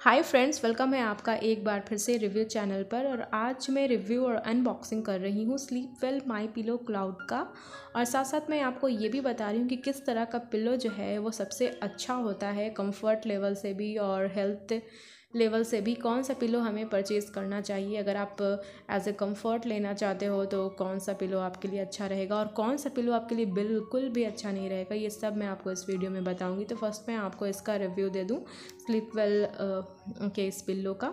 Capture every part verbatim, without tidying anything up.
Hi friends, welcome है आपका एक बार फिर से रिव्यू चैनल पर। और आज मैं रिव्यू और अनबॉक्सिंग कर रही हूँ sleep well my pillow cloud का। और साथ साथ मैं आपको ये भी बता रही हूँ कि किस तरह का पिलो जो है वो सबसे अच्छा होता है कंफर्ट लेवल से भी और हेल्थ लेवल से भी। कौन सा पिलो हमें परचेज़ करना चाहिए, अगर आप एज ए कंफर्ट लेना चाहते हो तो कौन सा पिलो आपके लिए अच्छा रहेगा और कौन सा पिलो आपके लिए बिल्कुल भी अच्छा नहीं रहेगा, ये सब मैं आपको इस वीडियो में बताऊंगी। तो फर्स्ट मैं आपको इसका रिव्यू दे दूं स्लीप वेल के इस पिलो का।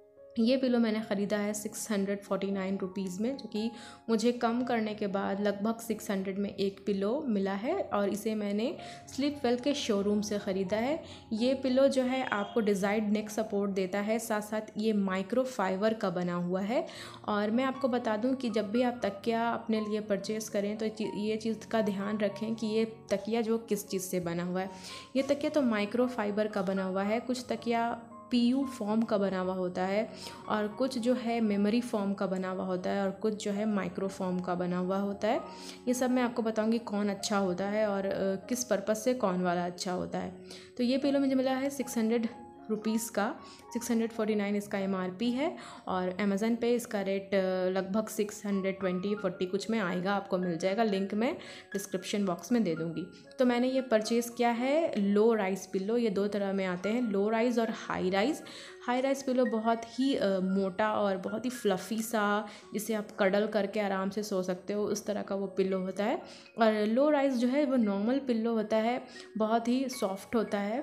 ये पिलो मैंने ख़रीदा है six hundred forty nine rupees में, जो कि मुझे कम करने के बाद लगभग सिक्स हंड्रेड में एक पिलो मिला है। और इसे मैंने स्लीप वेल के शोरूम से ख़रीदा है। ये पिलो जो है आपको डिज़ाइड नेक सपोर्ट देता है, साथ साथ ये माइक्रो फाइबर का बना हुआ है। और मैं आपको बता दूं कि जब भी आप तकिया अपने लिए परचेज़ करें तो ये चीज़ का ध्यान रखें कि ये तकिया जो किस चीज़ से बना हुआ है। ये तकिया तो माइक्रो फाइबर का बना हुआ है, कुछ तकिया पीयू फॉर्म का बना हुआ होता है और कुछ जो है मेमोरी फॉर्म का बना हुआ होता है और कुछ जो है माइक्रो फॉर्म का बना हुआ होता है। ये सब मैं आपको बताऊंगी कौन अच्छा होता है और किस पर्पज़ से कौन वाला अच्छा होता है। तो ये पिलो मुझे मिला है सिक्स हंड्रेड रुपीज़ का, सिक्स हंड्रेड फोर्टी नाइन इसका एम आर पी है और अमेज़न पे इसका रेट लगभग सिक्स हंड्रेड ट्वेंटी फोर्टी कुछ में आएगा, आपको मिल जाएगा। लिंक मैं डिस्क्रिप्शन बॉक्स में दे दूँगी। तो मैंने ये परचेज़ किया है लो राइज़ पिलो। ये दो तरह में आते हैं, लो राइज़ और high rise. High rise pillow बहुत ही uh, मोटा और बहुत ही फ्लफ़ी सा, जिसे आप कडल करके आराम से सो सकते हो, उस तरह का वो पिलो होता है। और लो राइज़ जो है वो नॉर्मल पिलो होता है, बहुत ही सॉफ्ट होता है।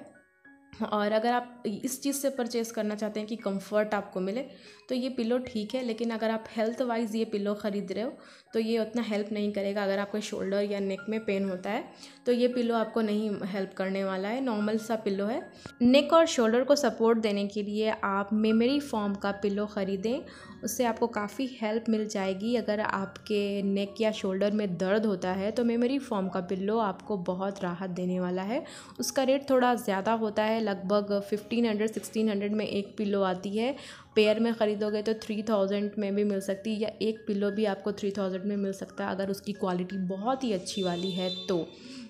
और अगर आप इस चीज़ से परचेज़ करना चाहते हैं कि कंफर्ट आपको मिले तो ये पिलो ठीक है, लेकिन अगर आप हेल्थ वाइज ये पिलो ख़रीद रहे हो तो ये उतना हेल्प नहीं करेगा। अगर आपको शोल्डर या नेक में पेन होता है तो ये पिलो आपको नहीं हेल्प करने वाला है। नॉर्मल सा पिलो है। नेक और शोल्डर को सपोर्ट देने के लिए आप मेमोरी फॉर्म का पिलो ख़रीदें, उससे आपको काफ़ी हेल्प मिल जाएगी। अगर आपके नेक या शोल्डर में दर्द होता है तो मेमोरी फॉर्म का पिलो आपको बहुत राहत देने वाला है। उसका रेट थोड़ा ज़्यादा होता है, लगभग फिफ्टीन हंड्रेड सिक्सटीन हंड्रेड में एक पिलो आती है। पेयर में ख़रीदोगे तो थ्री थाउजेंड में भी मिल सकती है, या एक पिलो भी आपको थ्री थाउजेंड में मिल सकता है अगर उसकी क्वालिटी बहुत ही अच्छी वाली है तो।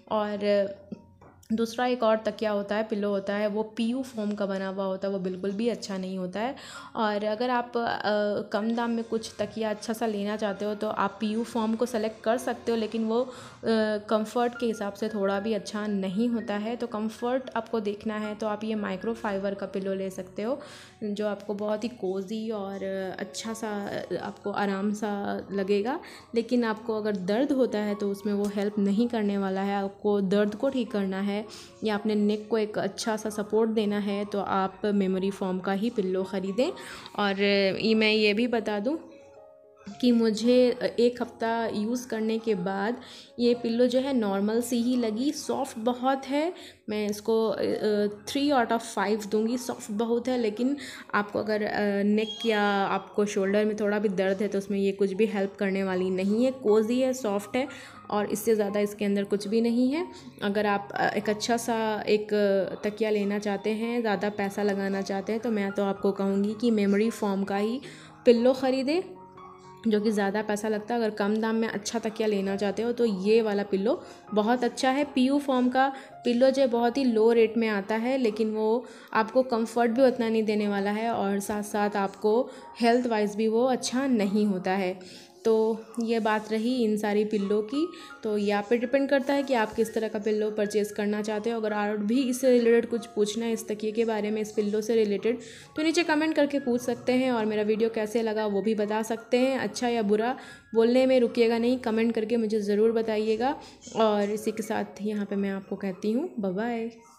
और दूसरा एक और तकिया होता है, पिलो होता है, वो पीयू फॉर्म का बना हुआ होता है, वो बिल्कुल भी अच्छा नहीं होता है। और अगर आप आ, कम दाम में कुछ तकिया अच्छा सा लेना चाहते हो तो आप पीयू फॉर्म को सेलेक्ट कर सकते हो, लेकिन वो कंफर्ट के हिसाब से थोड़ा भी अच्छा नहीं होता है। तो कंफर्ट आपको देखना है तो आप ये माइक्रो फाइबर का पिलो ले सकते हो, जो आपको बहुत ही कोजी और अच्छा सा आपको आराम सा लगेगा। लेकिन आपको अगर दर्द होता है तो उसमें वो हेल्प नहीं करने वाला है। आपको दर्द को ठीक करना है या अपने नेक को एक अच्छा सा सपोर्ट देना है तो आप मेमोरी फॉर्म का ही पिल्लो ख़रीदें। और ये मैं ये भी बता दूं कि मुझे एक हफ़्ता यूज़ करने के बाद ये पिल्लो जो है नॉर्मल सी ही लगी, सॉफ्ट बहुत है। मैं इसको थ्री आउट ऑफ फाइव दूंगी, सॉफ्ट बहुत है। लेकिन आपको अगर नेक या आपको शोल्डर में थोड़ा भी दर्द है तो उसमें ये कुछ भी हेल्प करने वाली नहीं है। कोजी है, सॉफ्ट है और इससे ज़्यादा इसके अंदर कुछ भी नहीं है। अगर आप एक अच्छा सा एक तकिया लेना चाहते हैं, ज़्यादा पैसा लगाना चाहते हैं, तो मैं तो आपको कहूँगी कि मेमोरी फॉर्म का ही पिल्लो ख़रीदें, जो कि ज़्यादा पैसा लगता है। अगर कम दाम में अच्छा तकिया लेना चाहते हो तो ये वाला पिल्लो बहुत अच्छा है। पीयू फॉर्म का पिल्लो जो बहुत ही लो रेट में आता है, लेकिन वो आपको कंफर्ट भी उतना नहीं देने वाला है और साथ साथ आपको हेल्थ वाइज भी वो अच्छा नहीं होता है। तो ये बात रही इन सारी पिल्लों की। तो ये आप पे डिपेंड करता है कि आप किस तरह का पिल्लो परचेज़ करना चाहते हो। अगर और भी इससे रिलेटेड कुछ पूछना है, इस तकिए के बारे में, इस पिल्लो से रिलेटेड, तो नीचे कमेंट करके पूछ सकते हैं। और मेरा वीडियो कैसे लगा वो भी बता सकते हैं, अच्छा या बुरा बोलने में रुकिएगा नहीं, कमेंट करके मुझे ज़रूर बताइएगा। और इसी के साथ यहाँ पे मैं आपको कहती हूँ बाय बाय।